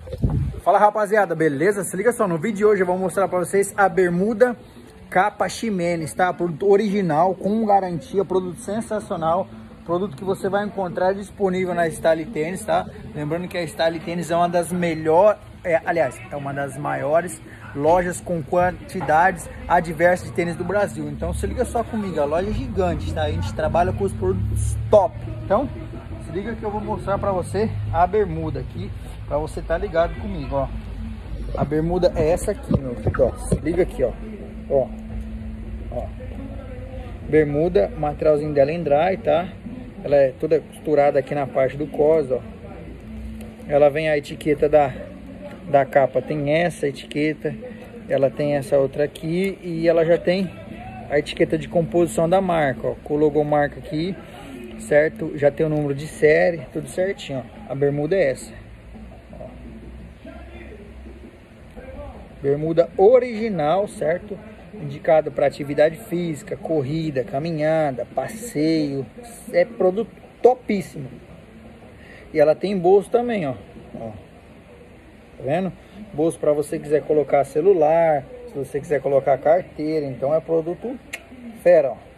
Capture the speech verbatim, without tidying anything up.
Fala rapaziada, beleza? Se liga só, no vídeo de hoje eu vou mostrar pra vocês a bermuda capa Ximenes, tá? Produto original, com garantia, produto sensacional. Produto que você vai encontrar disponível na Style Tênis, tá? Lembrando que a Style Tênis é uma das melhores, é, aliás, é uma das maiores lojas com quantidades adversas de tênis do Brasil. Então se liga só comigo, a loja é gigante, tá? A gente trabalha com os produtos top. Então se liga que eu vou mostrar pra você a bermuda aqui, pra você tá ligado comigo, ó. A bermuda é essa aqui, meu filho, ó. Se liga aqui, ó. Ó. Ó. Bermuda, o materialzinho dela é em dry, tá? Ela é toda costurada aqui na parte do cos, ó. Ela vem a etiqueta da, da capa, tem essa etiqueta, ela tem essa outra aqui e ela já tem a etiqueta de composição da marca, ó, com o logomarca aqui, certo? Já tem o número de série, tudo certinho, ó. A bermuda é essa. Ó. Bermuda original, certo? Indicado para atividade física, corrida, caminhada, passeio. É produto topíssimo. E ela tem bolso também, ó. Ó. Tá vendo? Bolso para você quiser colocar celular, se você quiser colocar carteira. Então é produto fera, ó.